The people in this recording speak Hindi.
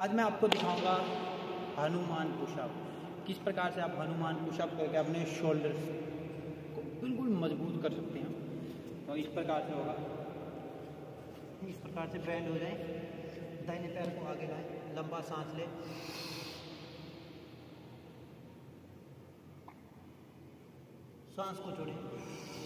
आज मैं आपको दिखाऊंगा हनुमान पुशअप। किस प्रकार से आप हनुमान पुशअप करके अपने शोल्डर्स को बिल्कुल मजबूत कर सकते हैं। तो इस प्रकार से होगा, इस प्रकार से बैंड हो जाए, दाहिने पैर को आगे लाएं, लंबा सांस लें, सांस को छोड़ें।